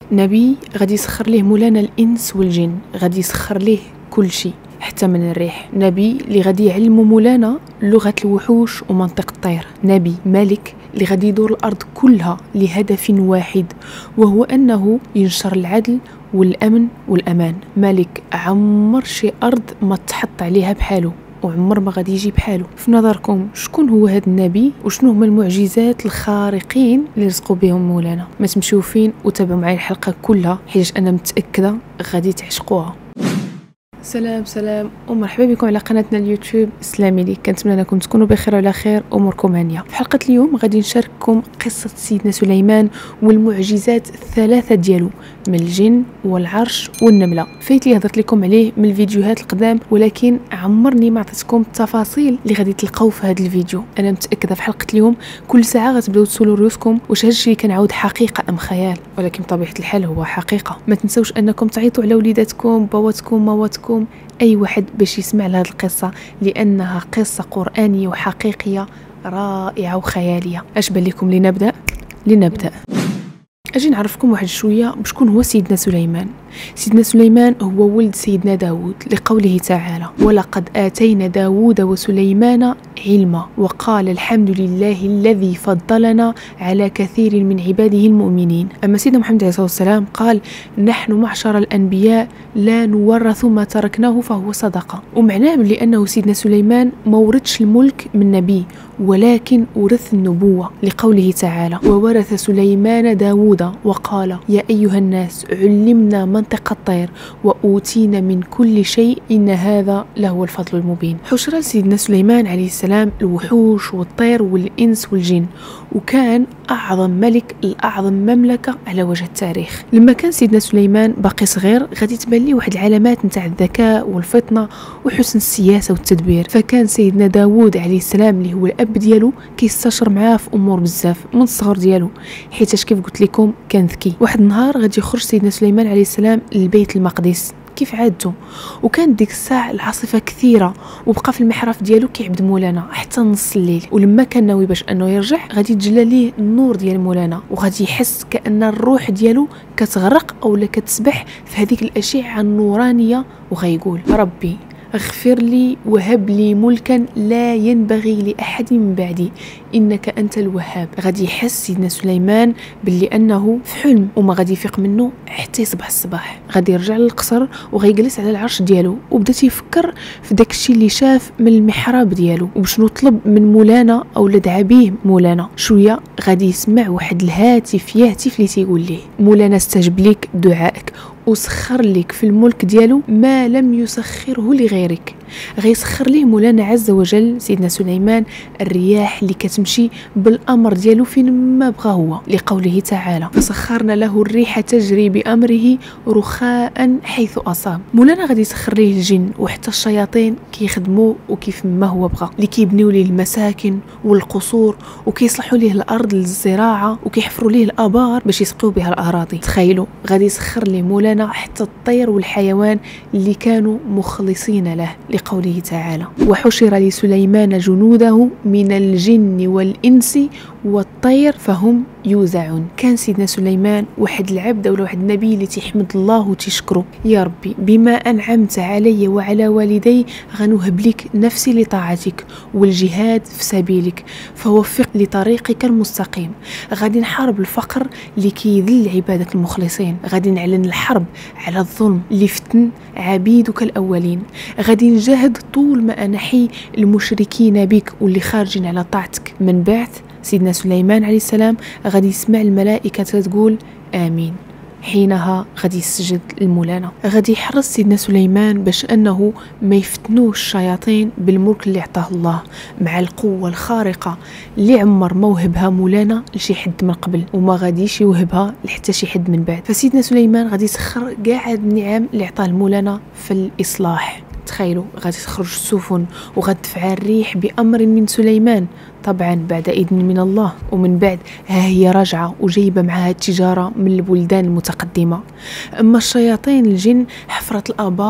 نبي غادي يسخر ليه مولانا الانس والجن، غادي يسخر ليه كل شيء حتى من الريح. نبي اللي غادي يعلمو مولانا لغة الوحوش ومنطق الطير. نبي ملك اللي غادي يدور الأرض كلها لهدف واحد، وهو أنه ينشر العدل والأمن والأمان. ملك عمر شي أرض ما تحط عليها بحاله، وعمر ما غادي يجي بحاله. في نظركم شكون هو هذا النبي، وشنو هما المعجزات الخارقين اللي رزقوا بهم مولانا؟ ما تمشيو فين وتابعوا معي الحلقة كلها، حيت أنا متأكدة غادي تعشقوها. سلام ومرحبا بكم على قناتنا اليوتيوب اسلامي لي. كنتمنى انكم تكونوا بخير وعلى خير، اموركم هانيه. في حلقه اليوم غادي نشارككم قصه سيدنا سليمان والمعجزات الثلاثه ديالو من الجن والعرش والنمله. فايت لي هضرت لكم عليه من الفيديوهات القدام، ولكن عمرني ما عطيتكم التفاصيل اللي غادي تلقاو في هذا الفيديو. انا متاكده في حلقه اليوم كل ساعه غتبداو تسولوا ريوسكم واش هذا الشيء اللي كنعاود حقيقه ام خيال، ولكن بطبيعه الحال هو حقيقه. ما تنسوش انكم تعيطوا على وليداتكم، بواتكم، مواتكم، اي واحد باش يسمع لهذه القصه، لانها قصه قرانيه وحقيقيه رائعه وخياليه. اش بان لكم لنبدا. اجي نعرفكم واحد شويه بشكون هو سيدنا سليمان. سيدنا سليمان هو ولد سيدنا داود، لقوله تعالى: ولقد آتينا داود وسليمان علما وقال الحمد لله الذي فضلنا على كثير من عباده المؤمنين. أما سيدنا محمد عليه الصلاة والسلام قال: نحن معشر الأنبياء لا نورث ما تركناه فهو صدقة. ومعناه لأنه سيدنا سليمان ما ورثش الملك من نبي، ولكن ورث النبوة، لقوله تعالى: وورث سليمان داود وقال يا أيها الناس علمنا منطق الطير وأوتينا من كل شيء إن هذا لهو الفضل المبين. حشر سيدنا سليمان عليه السلام الوحوش والطير والإنس والجن، وكان أعظم ملك لأعظم مملكة على وجه التاريخ. لما كان سيدنا سليمان باقي صغير غادي تبان ليه واحد العلامات نتاع الذكاء والفطنة وحسن السياسة والتدبير. فكان سيدنا داود عليه السلام اللي هو الأب ديالو كيستشر معاه في أمور بزاف من الصغر ديالو، حيتاش كيف قلت لكم كان ذكي. واحد النهار غادي يخرج سيدنا سليمان عليه السلام للبيت المقدس كيف عادته، وكان ديك الساعه العاصفه كثيره، وبقى في المحراب ديالو كيعبد مولانا حتى نص الليل. ولما كان ناوي باش انه يرجع غادي يتجلى ليه النور ديال مولانا، وغادي يحس كأن الروح ديالو كتغرق اولا كتسبح في هذيك الاشعه النورانيه، وغيقول: ربي اغفر لي وهب لي ملكا لا ينبغي لأحد من بعدي إنك أنت الوهاب. غادي يحس سيدنا سليمان باللي أنه في حلم، وما غادي يفيق منه حتى يصبح الصباح. غادي يرجع للقصر وغيجلس على العرش ديالو، وبدأ يفكر في داك الشيء اللي شاف من المحراب ديالو وبشنو طلب من مولانا أو دعا به مولانا. شوية غادي يسمع واحد الهاتف يهتف لي تيقول ليه: مولانا استجب لك دعائك وسخر لك في الملك ديالو ما لم يسخره لغيرك. غيسخر ليه مولانا عز وجل سيدنا سليمان الرياح اللي كتمشي بالامر ديالو فين ما بغى هو، لقوله تعالى: فسخرنا له الريح تجري بامره رخاء حيث اصاب. مولانا غادي يسخر ليه الجن وحتى الشياطين كيخدموا وكيف ما هو بغى، اللي كيبنيو ليه المساكن والقصور وكيصلحوا ليه الارض للزراعه وكيحفروا ليه الابار باش يسقيو بها الاراضي. تخيلوا غادي يسخر ليه مولانا حتى الطير والحيوان اللي كانوا مخلصين له، لقوله تعالى: وحشر لسليمان جنوده من الجن والإنس والطير فهم يوزعون. كان سيدنا سليمان واحد العبد ولا واحد النبي اللي تيحمد الله وتشكره: يا ربي بما أنعمت علي وعلى والدي غنوهب لك نفسي لطاعتك والجهاد في سبيلك، فوفق لطريقك المستقيم. غادي نحارب الفقر اللي كيذل عبادك المخلصين، غادي نعلن الحرب على الظلم اللي فتن عبيدك الأولين، غادي نجاهد طول ما أنا حي المشركين بك واللي خارجين على طاعتك. من بعد سيدنا سليمان عليه السلام غادي يسمع الملائكة تقول آمين. حينها غادي يسجد المولانا. غادي يحرص سيدنا سليمان باش انه ما يفتنوش الشياطين بالملك اللي عطاه الله، مع القوه الخارقه اللي عمر ما وهبها مولانا لشي حد من قبل، وما غاديش يوهبها لحتى شي حد من بعد. فسيدنا سليمان غادي يسخر كاع هاد النعم اللي عطاه المولانا في الاصلاح. تخيلوا غادي تخرج السفن وغتدفع الريح بأمر من سليمان، طبعا بعد إذن من الله. ومن بعد ها هي راجعة وجايبة معها التجارة من البلدان المتقدمة. أما الشياطين الجن حفرت الآبار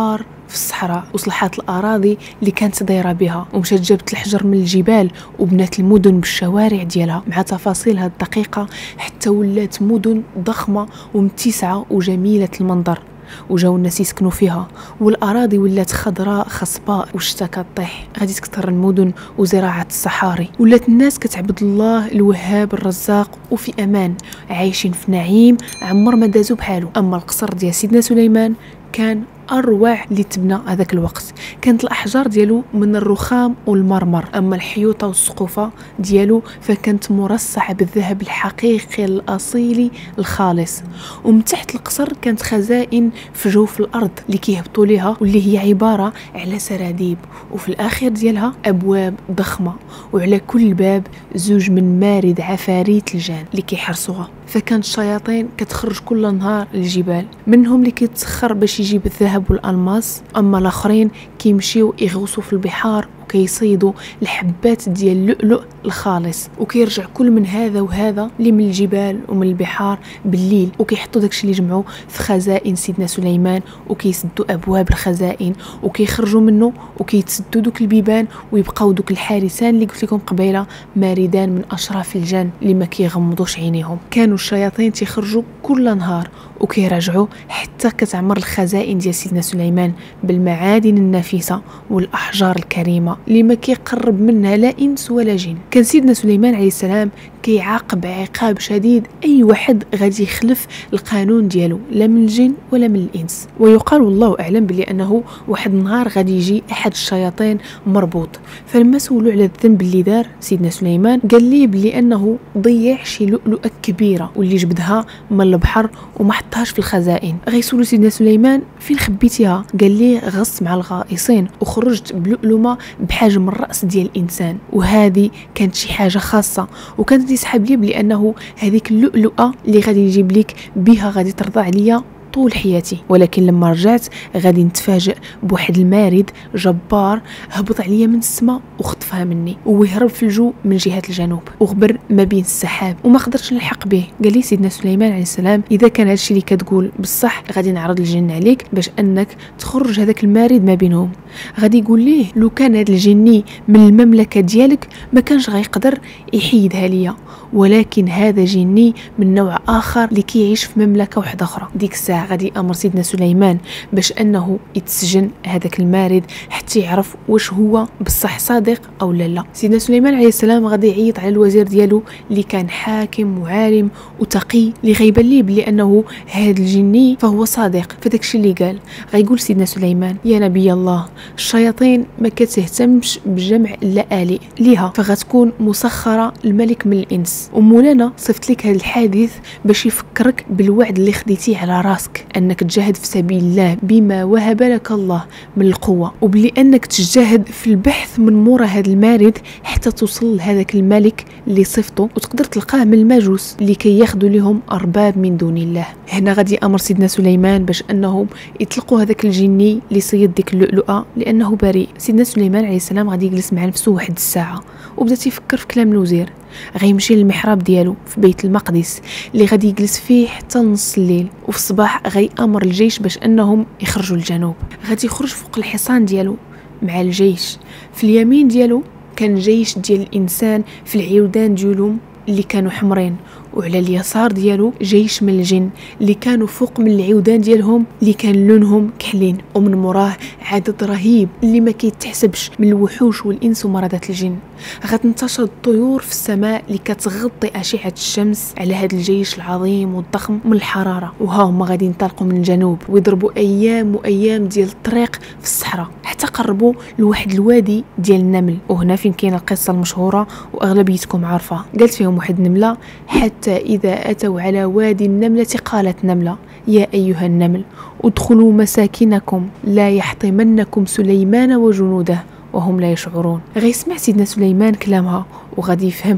في الصحراء وصلحات الأراضي اللي كانت دايرة بها، ومشات جابت الحجر من الجبال وبنات المدن بالشوارع ديالها مع تفاصيلها الدقيقة، حتى ولات مدن ضخمة ومتسعة وجميلة المنظر، وجاو الناس يسكنوا فيها، والاراضي ولات خضراء خصباء والشتا كطيح. غادي تكثر المدن وزراعه الصحاري، ولات الناس كتعبد الله الوهاب الرزاق وفي امان، عايشين في نعيم عمر ما دازو بحالو. اما القصر ديال سيدنا سليمان كان اروع اللي تبنى هذاك الوقت، كانت الاحجار ديالو من الرخام والمرمر، اما الحيوطه والسقوفه ديالو فكانت مرصعه بالذهب الحقيقي الاصيلي الخالص. ومن تحت القصر كانت خزائن في جوف الارض اللي كيهبطوا ليها، واللي هي عباره على سراديب، وفي الاخير ديالها ابواب ضخمه، وعلى كل باب زوج من مارد عفاريت الجان اللي كيحرسوها. فكانت الشياطين كتخرج كل نهار للجبال، منهم اللي كيتسخر باش يجيب الذهب والالماس، اما الاخرين كيمشيو يغوصوا في البحار وكيصيدوا الحبات ديال اللؤلؤ الخالص، وكيرجع كل من هذا وهذا اللي من الجبال ومن البحار بالليل، وكيحطوا داكشي اللي جمعوا في خزائن سيدنا سليمان، وكيسدوا ابواب الخزائن وكيخرجوا منه وكيتسدوا دوك البيبان، ويبقاو دوك الحارسان اللي قلت لكم قبيله ماردان من اشراف الجن اللي ما كيغمضوش عينيهم. كانوا الشياطين تيخرجوا كل نهار وكيرجعوا حتى كتعمر الخزائن ديال سيدنا سليمان بالمعادن النفيسه والاحجار الكريمه اللي ما كيقرب منها لا انس ولا جن. كان سيدنا سليمان عليه السلام كيعاقب عقاب شديد اي واحد غادي يخلف القانون ديالو، لا من الجن ولا من الانس. ويقال والله اعلم بلي انه واحد النهار غادي يجي احد الشياطين مربوط، فلما سولوا على الذنب اللي دار سيدنا سليمان قال ليه بلي انه ضيع شي لؤلؤه كبيره واللي جبدها من البحر وما حطهاش في الخزائن. غيسولوا سيدنا سليمان فين خبيتيها؟ قال ليه غصت مع الغائصين وخرجت بلؤلؤه بحجم الراس ديال الانسان، وهذه كانت شي حاجه خاصه، وكانت يسحب لي بلي انه هذيك اللؤلؤه اللي غادي يجيب لك بها غادي ترضى عليا طول حياتي. ولكن لما رجعت غادي نتفاجئ بواحد المارد جبار هبط عليا من السماء وخطفها مني ويهرب في الجو من جهه الجنوب وغبر ما بين السحاب وما قدرتش نلحق به. قال لي سيدنا سليمان عليه السلام اذا كان هادشي اللي كتقول بصح غادي نعرض الجن عليك باش انك تخرج هذاك المارد ما بينهم. غادي يقول ليه لو كان هذا الجني من المملكه ديالك ما كانش غيقدر يحيدها ليا، ولكن هذا جني من نوع اخر اللي كيعيش في مملكه واحده اخرى. ديك الساعه غادي امر سيدنا سليمان باش انه يتسجن هذاك المارد حتى يعرف واش هو بصح صادق او لا. سيدنا سليمان عليه السلام غادي يعيط على الوزير ديالو اللي كان حاكم وعالم وتقي، اللي غيبان ليه بلي انه هذا الجني فهو صادق في داكشي اللي قال. غيقول سيدنا سليمان يا نبي الله الشياطين ما كتهتمش بجمع اللآلئ ليها، فغتكون مسخره الملك من الانس، ومولانا صفت لك هذا الحادث باش يفكرك بالوعد اللي خديتيه على راسك انك تجاهد في سبيل الله بما وهب لك الله من القوه، وبلي انك تجاهد في البحث من مورا هذا المارد حتى توصل لهذاك الملك اللي صفته وتقدر تلقاه من المجوس اللي كياخذوا لهم ارباب من دون الله. هنا غادي امر سيدنا سليمان باش انهم يطلقوا هذاك الجني اللي صيد ديك اللؤلؤه لانه بريء. سيدنا سليمان عليه السلام غادي يجلس مع نفسه واحد الساعه وبدا يفكر في كلام الوزير. غيمشي للمحراب ديالو في بيت المقدس اللي غادي يجلس فيه حتى نص الليل، وفي الصباح غيامر الجيش باش انهم يخرجوا للجنوب. غادي يخرج فوق الحصان ديالو مع الجيش، في اليمين ديالو كان جيش ديال الانسان في العيودان ديالهم اللي كانوا حمرين، وعلى اليسار ديالو جيش من الجن اللي كانوا فوق من العيودان ديالهم اللي كان لونهم كحلين، ومن موراه عدد رهيب اللي ما كيتحسبش من الوحوش والانس ومرضات الجن. غتنتشر الطيور في السماء اللي كتغطي اشعه الشمس على هذا الجيش العظيم والضخم من الحراره، وها هما غادي ينطلقوا من الجنوب ويضربوا ايام وايام ديال الطريق في الصحراء حتى قربوا لواحد الوادي ديال النمل. وهنا فين كاينه القصه المشهوره واغلبيتكم عارفه. قالت فيهم واحد النمله حتى إذا أتوا على وادي النملة قالت نملة يا أيها النمل ادخلوا مساكنكم لا يحطمنكم سليمان وجنوده وهم لا يشعرون. غيسمع سيدنا سليمان كلامها وغادي يفهمها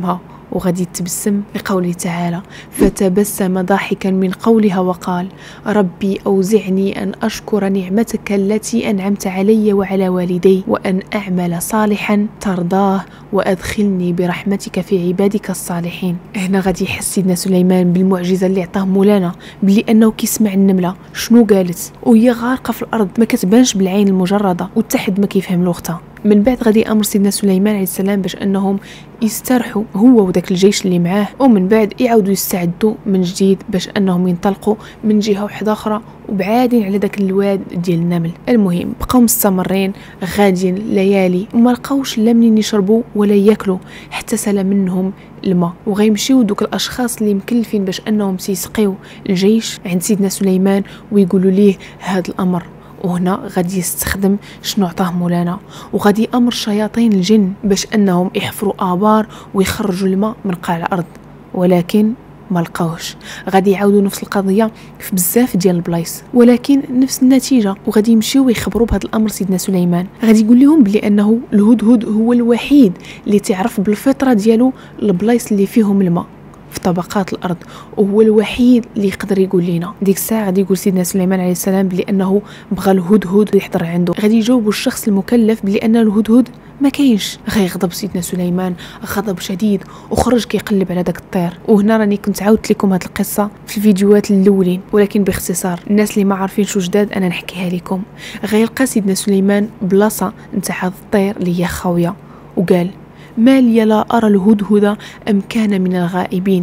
وغادي تبسم لقوله تعالى: فتبسم ضاحكا من قولها وقال: ربي أوزعني أن أشكر نعمتك التي أنعمت علي وعلى والدي وأن أعمل صالحا ترضاه وأدخلني برحمتك في عبادك الصالحين. هنا غادي يحس سيدنا سليمان بالمعجزة اللي عطاه مولانا، بلي أنه كيسمع النملة شنو قالت وهي غارقة في الأرض ما كتبانش بالعين المجردة وتحد ما كيفهم لغتها. من بعد غادي امر سيدنا سليمان عليه السلام باش انهم يسترحوا هو وداك الجيش اللي معاه، ومن بعد يعاودوا يستعدوا من جديد باش انهم ينطلقوا من جهه واحده اخرى وبعادين على داك الواد ديال النمل. المهم بقاو مستمرين غاديين ليالي وما لقاوش لا منين يشربوا ولا ياكلوا حتى سال منهم الماء، وغيمشيو دوك الاشخاص اللي مكلفين باش انهم سيسقيو الجيش عند سيدنا سليمان ويقولوا ليه هذا الامر. وهنا غادي يستخدم شنو عطاه مولانا، وغادي امر شياطين الجن باش انهم يحفروا ابار ويخرجوا الماء من قاع الارض، ولكن ما لقاوش. غادي يعاودوا نفس القضيه في بزاف ديال البلايص ولكن نفس النتيجه، وغادي يمشيو يخبروا بهذا الامر سيدنا سليمان. غادي يقول لهم بلي انه الهدهد هو الوحيد اللي تعرف بالفطره ديالو البلايص اللي فيهم الماء في طبقات الارض، وهو الوحيد اللي يقدر يقول لنا. ديك الساعه غادي يقول سيدنا سليمان عليه السلام بلي انه بغى الهدهد يحضر عنده. غادي يجاوبوا الشخص المكلف بلي ان الهدهد ما كاينش. غيغضب سيدنا سليمان غضب شديد وخرج كيقلب على داك الطير. وهنا راني كنت عاودت لكم هذه القصه في الفيديوهات الاولين ولكن باختصار، الناس اللي ما عارفين شو جداد انا نحكيها لكم. غيلقى سيدنا سليمان بلاصه نتاع هذا الطير اللي هي خاويه، وقال: ما لي لا أرى الهدهد أم كان من الغائبين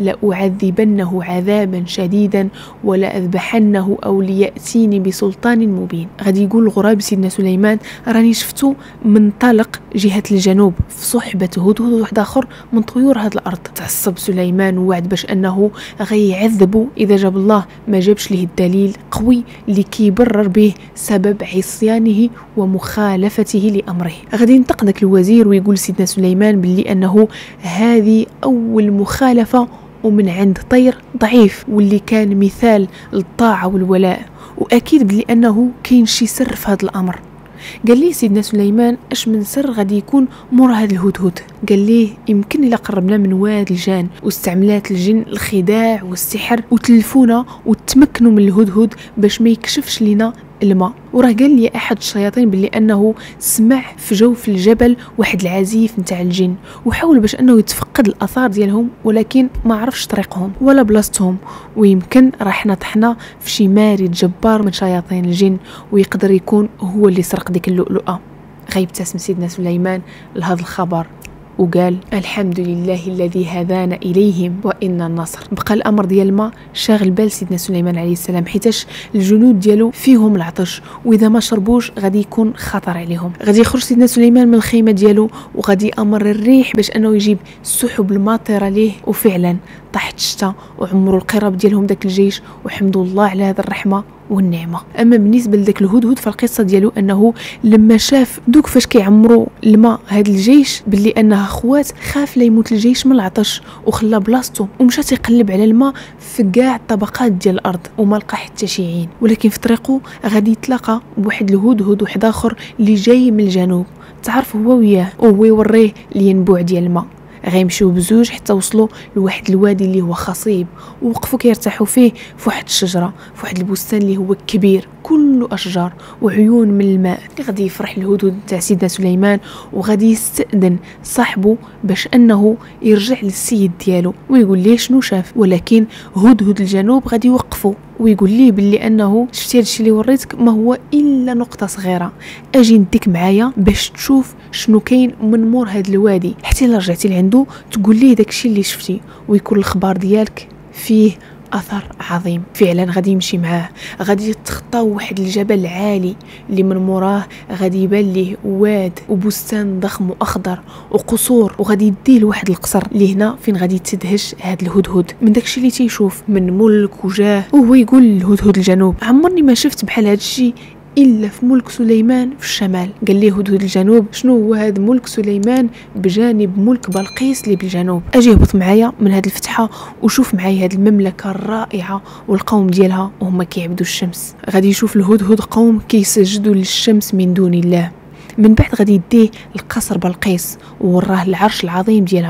لأعذبنه عذابا شديدا ولا أذبحنه أو ليأتيني بسلطان مبين. غادي يقول الغراب سيدنا سليمان: راني شفتو منطلق جهة الجنوب في صحبة هدهد واحد آخر من طيور هذه الأرض. تعصب سليمان ووعد باش أنه غيعذبه إذا جاب الله ما جابش له الدليل قوي اللي كيبرر به سبب عصيانه ومخالفته لأمره. غادي ينطق داك الوزير ويقول سيدنا سليمان باللي أنه هذه أول مخالفة ومن عند طير ضعيف واللي كان مثال للطاعة والولاء، وأكيد باللي أنه كاين شي سر في هذا الأمر. قال لي سيدنا سليمان: اش من سر غادي يكون مور هذا الهدهد؟ قال ليه: يمكن إلا قربنا من واد الجان واستعملات الجن الخداع والسحر وتلفونا وتمكنوا من الهدهد باش ما يكشفش لنا الماء. وراه قال لي احد الشياطين باللي انه سمع في جوف الجبل واحد العزيف نتاع الجن وحاول باش انه يتفقد الاثار ديالهم ولكن ما عرفش طريقهم ولا بلاصتهم، ويمكن راح نطحنا في شي مارد جبار من شياطين الجن ويقدر يكون هو اللي سرق ديك اللؤلؤه. غيبتسم سيدنا سليمان لهذا الخبر وقال: الحمد لله الذي هدانا إليهم وإن النصر. بقى الأمر ديال الماء شاغل بال سيدنا سليمان عليه السلام، حيتاش الجنود ديالو فيهم العطش وإذا ما شربوش غادي يكون خطر عليهم. غادي يخرج سيدنا سليمان من الخيمة ديالو وغادي أمر الريح باش أنه يجيب السحب الماطرة ليه، وفعلا طاحت الشتا وعمروا القراب ديالهم داك الجيش وحمدوا الله على هذه الرحمة والنعمه. اما بالنسبه لذاك الهدهد فالقصه ديالو انه لما شاف دوك فاش كيعمروا الماء هذا الجيش باللي انها اخوات خاف لا يموت الجيش من العطش وخلى بلاصتو ومشى يقلب على الماء في كاع الطبقات ديال الارض وما لقى حتى شي عين. ولكن في طريقه غادي يتلاقى بواحد الهدهد واحد اخر اللي جاي من الجنوب، تعرف هو وياه وهو يوريه الينبوع ديال الماء. غيمشيو بزوج حتى وصلوا لواحد الوادي اللي هو خصيب ووقفوا كيرتاحوا فيه في واحد الشجره في واحد البستان اللي هو كبير كله اشجار وعيون من الماء. غادي يفرح الهدهد تاع سيدنا سليمان وغادي يستأذن صاحبه باش انه يرجع للسيد ديالو ويقول ليه شنو شاف، ولكن هدهد الجنوب غادي يوقفوا ويقول ليه باللي انه شفتي هادشي اللي وريتك ما هو الا نقطه صغيره، اجي نديك معايا باش تشوف شنو كاين من مور هاد الوادي، حتى الا رجعتي لعندو تقول ليه داكشي اللي شفتي ويكون الخبر ديالك فيه اثر عظيم. فعلا غادي يمشي معاه، غادي يتخطاو واحد الجبل عالي اللي من موراه غادي يبان ليه واد وبستان ضخم واخضر وقصور، وغادي يديه لواحد القصر اللي هنا فين غادي تدهش هاد الهدهد من داكشي اللي تيشوف من ملك وجاه. وهو يقول للهدهد الجنوب: عمرني ما شفت بحال هادشي إلا في ملك سليمان في الشمال. قال ليه هدهد الجنوب: شنو هو هذا ملك سليمان بجانب ملك بلقيس اللي بالجنوب؟ أجي هبط معايا من هذه الفتحة وشوف معايا هذه المملكة الرائعة والقوم ديالها وهم كيعبدوا الشمس. غادي يشوف الهدهد قوم كيسجدوا للشمس من دون الله. من بعد غادي يديه القصر بلقيس ووراه العرش العظيم ديالها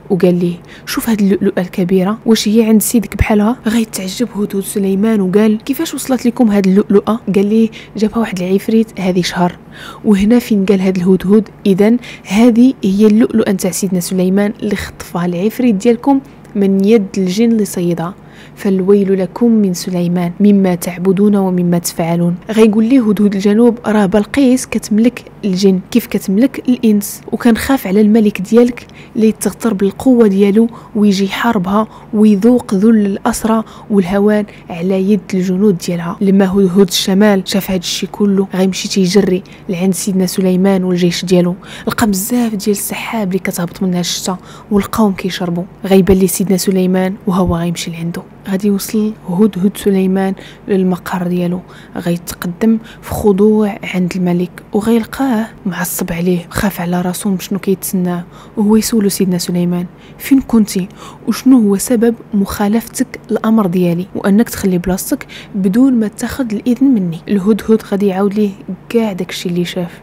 وقال ليه شوف هاد اللؤلؤه الكبيره واش هي عند سيدك بحالها. غيتعجب هدهد سليمان وقال كيفاش وصلت لكم هاد اللؤلؤه؟ قال ليه جابها واحد العفريت هذه شهر. وهنا فين قال هاد الهدهد اذا هذه هي اللؤلؤه نتاع سيدنا سليمان اللي خطفها العفريت ديالكم من يد الجن اللي صيدها. فالويل لكم من سليمان مما تعبدون ومما تفعلون. غيقول ليه هدهد الجنوب راه بلقيس كتملك الجن كيف كتملك الانس، وكان خاف على الملك ديالك اللي تغتر بالقوه ديالو ويجي يحاربها ويذوق ذل الاسرى والهوان على يد الجنود ديالها. لما هدهد الشمال شاف هذا الشيء كله غيمشي تيجري لعند سيدنا سليمان والجيش ديالو، لقى بزاف ديال السحاب اللي كتهبط منها الشتا والقوم كيشربوا. غيبان لي سيدنا سليمان وهو غيمشي لعنده. غادي يوصل هدهد سليمان للمقر ديالو، غيتقدم في خضوع عند الملك وغيلقاه معصب عليه، خاف على راسو من شنو كيتسناه. وهو يسولو سيدنا سليمان فين كنتي وشنو هو سبب مخالفتك الامر ديالي وانك تخلي بلاصتك بدون ما تاخذ الاذن مني. الهدهد غادي يعاود ليه كاع داكشي اللي شاف.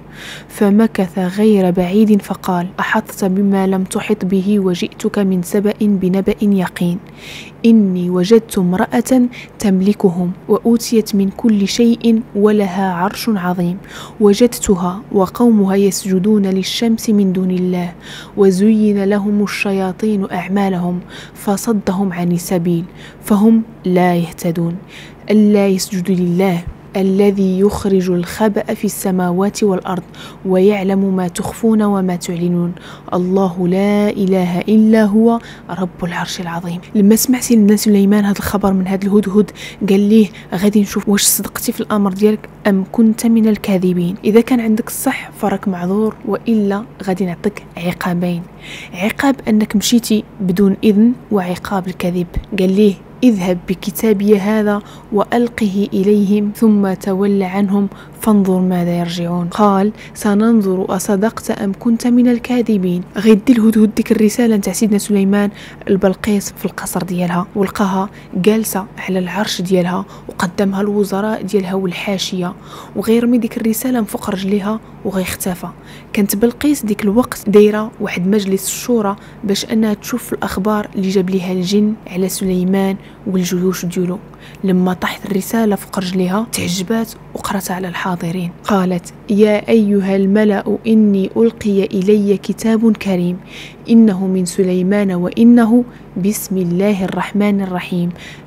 فمكث غير بعيد فقال أحطت بما لم تحط به وجئتك من سبأ بنبأ يقين إني وجدت امرأة تملكهم وأوتيت من كل شيء ولها عرش عظيم وجدتها وقومها يسجدون للشمس من دون الله وزين لهم الشياطين أعمالهم فصدهم عن السبيل فهم لا يهتدون ألا يسجدوا لله الذي يخرج الخبأ في السماوات والأرض ويعلم ما تخفون وما تعلنون الله لا إله إلا هو رب العرش العظيم. لما سمع سيدنا سليمان هذا الخبر من هذا الهدهد قال ليه غادي نشوف واش صدقتي في الأمر ديالك أم كنت من الكاذبين. إذا كان عندك الصح فراك معذور وإلا غادي نعطيك عقابين، عقاب أنك مشيتي بدون إذن وعقاب الكذب. قال ليه اذهب بكتابي هذا وألقه إليهم ثم تول عنهم فانظر ماذا يرجعون. قال سننظر أصدقت أم كنت من الكاذبين. غيدي الهدهد ديك الرسالة نتاع سيدنا سليمان البلقيس في القصر ديالها ولقاها جالسة على العرش ديالها وقدمها الوزراء ديالها والحاشية وغيرمي ديك الرسالة من فوق رجليها وغيختفى. كانت بلقيس ديك الوقت دايرة واحد مجلس الشورى باش أنها تشوف الأخبار اللي جاب ليها الجن على سليمان والجيوش ديالو. لما طاحت الرسالة فوق رجليها تعجبات وقرأتها على الحاضرين. قالت يا أيها الملأ إني ألقي إلي كتاب كريم إنه من سليمان وإنه بسم الله الرحمن الرحيم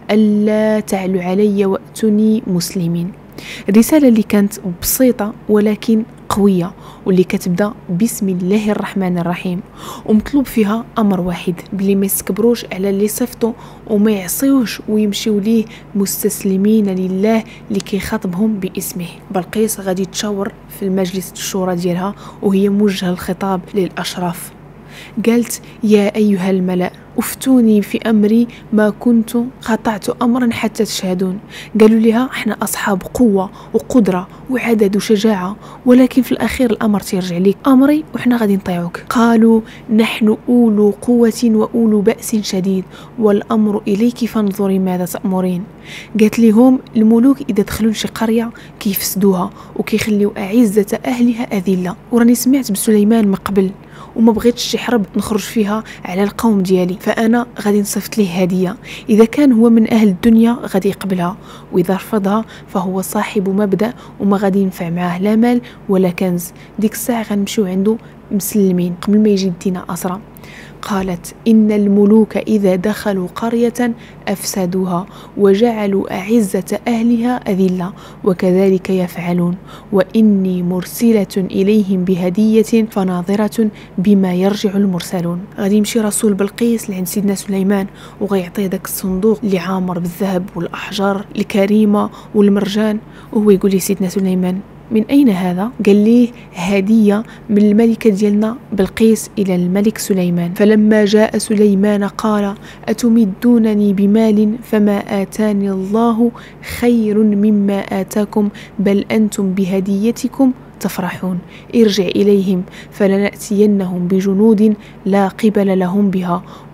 ألا تعلوا علي وأتوني مسلمين. الرسالة اللي كانت بسيطة ولكن قوية واللي كتبدا بسم الله الرحمن الرحيم ومطلوب فيها أمر واحد بلي ما يستكبروش على اللي صفتو وما يعصيوش ويمشيو ليه مستسلمين لله اللي كيخاطبهم باسمه. بلقيس غادي تشاور في المجلس الشورى ديالها وهي موجهة الخطاب للأشراف. قالت يا أيها الملأ افتوني في أمري ما كنت قطعت أمرا حتى تشهدون. قالوا لها احنا أصحاب قوة وقدرة وعدد وشجاعة ولكن في الأخير الأمر تيرجع ليك أمري وإحنا غادي نطيعوك. قالوا نحن أولو قوة وأولو بأس شديد والأمر إليك فانظري ماذا تأمرين. قالت لهم الملوك إذا دخلوا لشي قرية كيفسدوها وكيخليوا أعزة أهلها أذلة وراني سمعت بسليمان من قبل وما بغيتش شي حرب نخرج فيها على القوم ديالي فأنا غادي نصيفط ليه هدية إذا كان هو من أهل الدنيا غادي يقبلها وإذا رفضها فهو صاحب مبدأ وما غادي ينفع معاه لا مال ولا كنز. ديك الساعة غنمشيو عنده مسلمين قبل ما يجي يدينا أسرى. قالت إن الملوك إذا دخلوا قرية أفسدوها وجعلوا أعزة أهلها أذلة وكذلك يفعلون وإني مرسلة إليهم بهدية فناظرة بما يرجع المرسلون. غادي يمشي رسول بلقيس لعند سيدنا سليمان وغيعطيه داك الصندوق اللي عامر بالذهب والأحجار الكريمة والمرجان وهو يقول لي سيدنا سليمان من أين هذا؟ قال ليه هدية من الملكة ديالنا بلقيس إلى الملك سليمان. فلما جاء سليمان قال أتمدونني بمال فما آتاني الله خير مما آتاكم بل أنتم بهديتكم تفرحون ارجع إليهم فلنأتينهم بجنود لا قبل لهم بها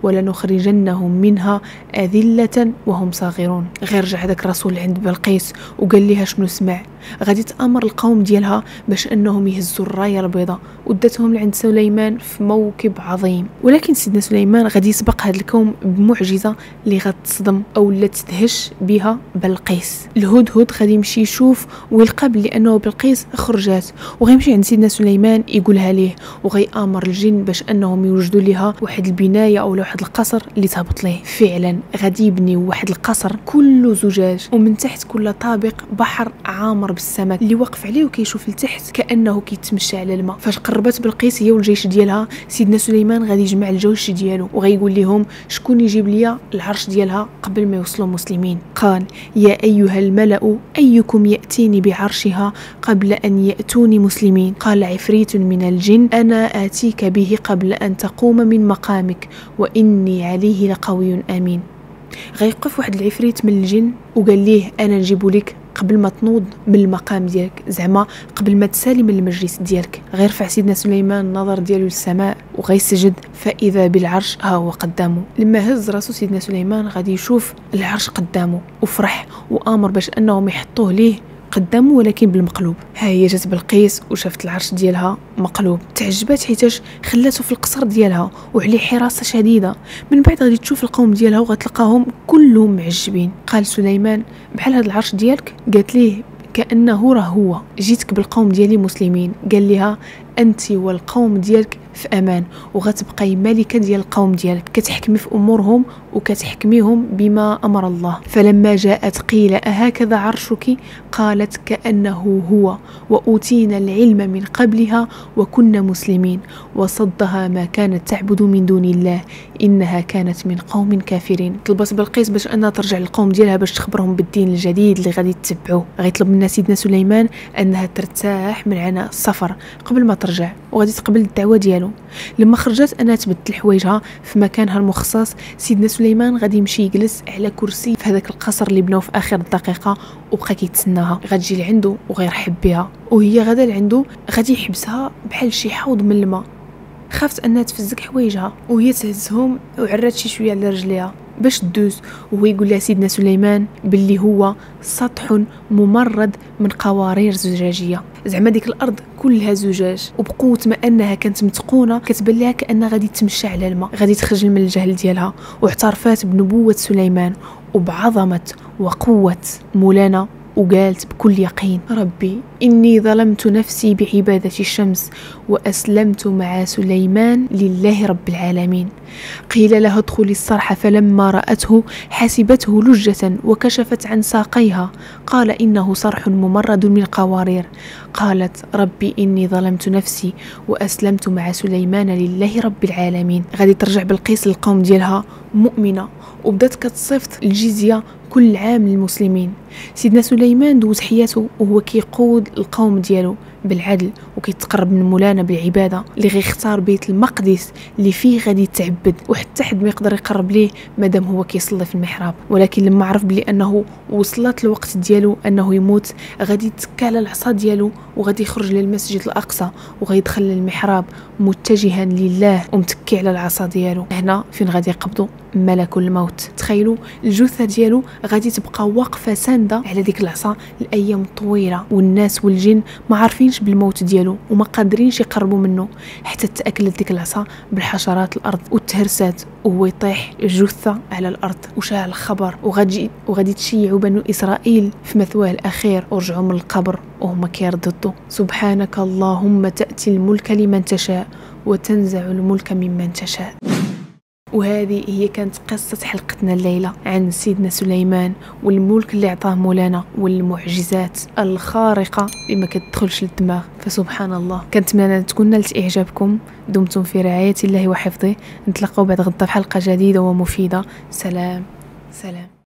ولنخرجنهم منها أذلة وهم صاغرون. غير رجع هذاك الرسول عند بلقيس وقال لها شنو سمع. غادي تأمر القوم ديالها باش أنهم يهزوا الراية البيضاء ودتهم لعند سليمان في موكب عظيم. ولكن سيدنا سليمان غادي يسبق هذا القوم بمعجزة اللي غتصدم أو لا تدهش بها بلقيس. الهدهد غادي يمشي يشوف ويلقى بلي أنه بلقيس خرجات، وغيمشي عند سيدنا سليمان يقولها ليه، وغيأمر الجن باش أنهم يوجدوا لها واحد البناية أو واحد القصر اللي تهبط ليه. فعلا غادي يبني واحد القصر كله زجاج، ومن تحت كل طابق بحر عامر بالسمك اللي واقف عليه وكيشوف لتحت كأنه كيتمشى على الماء. فاش قربت بلقيس هي والجيش ديالها، سيدنا سليمان غادي يجمع الجيش ديالو وغيقول لهم شكون يجيب لي العرش ديالها قبل ما يوصلوا مسلمين. قال: يا أيها الملأ أيكم يأتيني بعرشها قبل أن يأتوني مسلمين؟ قال عفريت من الجن: أنا آتيك به قبل أن تقوم من مقامك وإني عليه لقوي أمين. غيقف واحد العفريت من الجن وقال ليه: أنا نجيبو لك قبل ما تنوض من المقام ديالك، زعما قبل ما تسالي من المجلس ديالك. غيرفع سيدنا سليمان النظر ديالو للسماء وغيسجد، فإذا بالعرش ها هو قدامه. لما هز راسو سيدنا سليمان غادي يشوف العرش قدامه وفرح وآمر باش أنهم يحطوه ليه قدامه ولكن بالمقلوب. ها هي جات بلقيس وشافت العرش ديالها مقلوب، تعجبات حيتاش خلاته في القصر ديالها وعليه حراسه شديده. من بعد غادي تشوف القوم ديالها وغتلقاهم كلهم معجبين. قال سليمان: بحال هذا العرش ديالك؟ قالت ليه كأنه راه هو، جيتك بالقوم ديالي مسلمين. قال لها: أنت والقوم ديالك في أمان، وغتبقاي ملكة ديال القوم ديالك، كتحكمي في أمورهم وكتحكميهم بما أمر الله. فلما جاءت قيل: أهكذا عرشك؟ قالت: كأنه هو، وأوتينا العلم من قبلها وكنا مسلمين، وصدها ما كانت تعبد من دون الله إنها كانت من قوم كافرين. طلبت بلقيس باش أنها ترجع للقوم ديالها باش تخبرهم بالدين الجديد اللي غادي تتبعوه. غيطلب منها سيدنا سليمان أنها ترتاح من عناء السفر قبل ما ترجع، وغادي تقبل الدعوة ديالو. لما خرجت أنها تبدل حوايجها في مكانها المخصص، سيدنا سليمان غادي يمشي يجلس على كرسي في هذاك القصر اللي بناو في آخر الدقيقة وبقى كيتسناها. غتجي لعنده وغيرحب بها، وهي غدا لعنده غادي يحبسها بحال شي حوض من الماء. خافت أنها تفزك حوايجها وهي تهزهم وعرات شي شوية على رجليها باش تدوز، وهو يقول لها سيدنا سليمان باللي هو سطح ممرد من قوارير زجاجيه. زعما ديك الارض كلها زجاج، وبقوه ما انها كانت متقونه كتبان لها كانها غادي تمشى على الماء. غادي تخجل من الجهل ديالها واعترفات بنبوه سليمان وبعظمه وقوه مولانا، وقالت بكل يقين: ربي إني ظلمت نفسي بعبادة الشمس وأسلمت مع سليمان لله رب العالمين. قيل لها ادخلي الصرح، فلما رأته حسبته لجة وكشفت عن ساقيها. قال: إنه صرح ممرد من قوارير. قالت: ربي إني ظلمت نفسي وأسلمت مع سليمان لله رب العالمين. غادي ترجع بلقيس للقوم ديالها مؤمنة، وبدات كتصيفط الجزية كل عام للمسلمين. سيدنا سليمان دوز حياته وهو كيقود القوم ديالو بالعدل وكيتقرب من مولانا بالعباده، اللي غيختار بيت المقدس اللي فيه غادي يتعبد، وحتى حد ما يقدر يقرب ليه مادام هو كيصلي في المحراب. ولكن لما عرف بلي انه وصلت الوقت ديالو انه يموت، غادي يتكى على العصا ديالو وغادي يخرج للمسجد الاقصى وغيدخل للمحراب متجها لله ومتكي على العصا ديالو. هنا فين غادي يقبضوا ملك الموت. تخيلوا الجثه ديالو غادي تبقى واقفه سانده على ديك العصا الايام طويله، والناس والجن ما عارفينش بالموت ديالو وما قادرينش يقربوا منه، حتى تاكلت ديك العصا بالحشرات الارض وتهرسات وهو يطيح الجثه على الارض. وشاع الخبر وغادي تشيعوا بنو اسرائيل في مثواه الاخير ورجعوا من القبر وهما كيرددوا: سبحانك اللهم تاتي الملك لمن تشاء وتنزع الملك ممن تشاء. وهذه هي كانت قصة حلقتنا الليلة عن سيدنا سليمان والملك اللي عطاه مولانا والمعجزات الخارقة اللي ما كتدخلش للدماغ. فسبحان الله. كنتمنى تكون نالت إعجابكم. دمتم في رعاية الله وحفظه. نتلاقاو بعد غدا في حلقة جديدة ومفيدة. سلام.